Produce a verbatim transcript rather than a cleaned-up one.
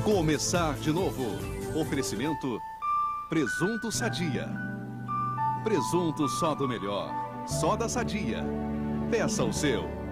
Começar de novo. Oferecimento Presunto Sadia. Presunto só do melhor. Só da Sadia. Peça o seu.